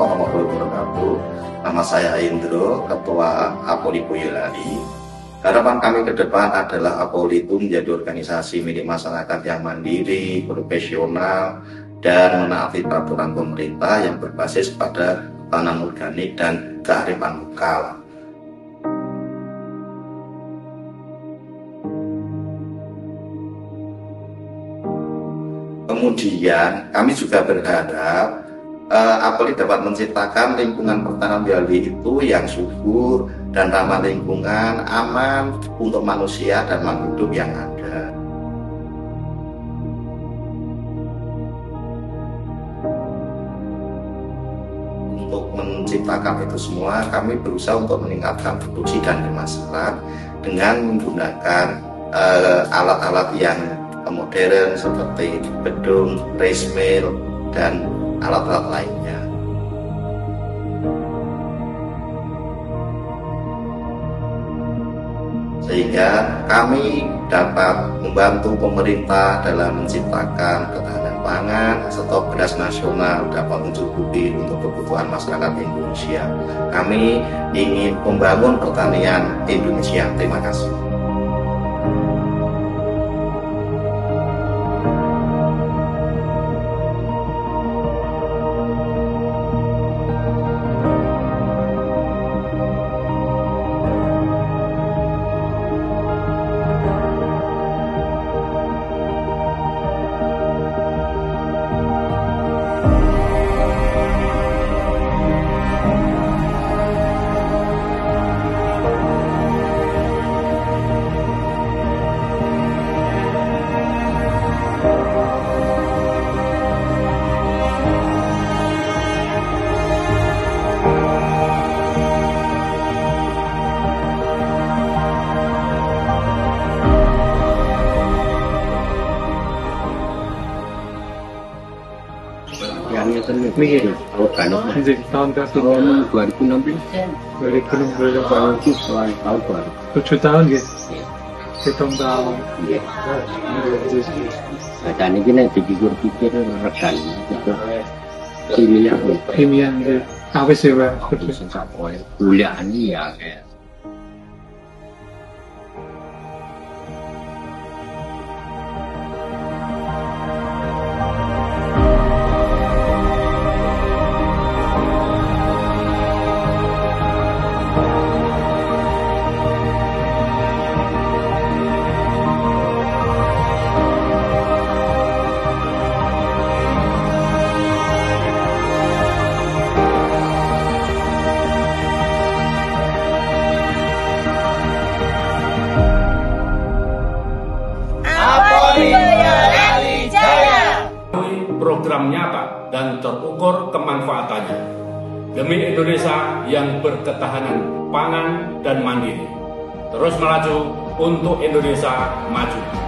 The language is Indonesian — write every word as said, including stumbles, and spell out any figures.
warahmatullahi wabarakatuh. Nama saya Indro, Ketua Apoli Boyolali. Harapan kami ke depan adalah Apoli itu menjadi organisasi milik masyarakat yang mandiri, profesional, dan menaati peraturan pemerintah yang berbasis pada ketahanan organik dan kearifan lokal. Kemudian kami juga berharap uh, Apoli dapat menciptakan lingkungan pertanaman Boyolali itu yang subur dan ramah lingkungan, aman untuk manusia dan makhluk hidup yang ada. Untuk menciptakan itu semua, kami berusaha untuk meningkatkan produksi dan pemasaran dengan menggunakan alat-alat uh, yang modern seperti bedung, rice mill, dan alat-alat lainnya. Sehingga kami dapat membantu pemerintah dalam menciptakan ketahanan pangan, stok beras nasional dapat mencukupi untuk kebutuhan masyarakat Indonesia. Kami ingin membangun pertanian Indonesia. Terima kasih. Mikir, organik tahun berapa? dua ribu enam belas. dua ribu enam belas tahun itu soal tahun baru. Tujuh tahun gitu. Hitung tahun. Iya. Dan ini nih dipikir-pikir rekan itu kimia. Kimia gitu. Apa sih pak? Kuliah ini ya kayak. Program nyata dan terukur kemanfaatannya demi Indonesia yang berketahanan pangan dan mandiri, terus melaju untuk Indonesia maju.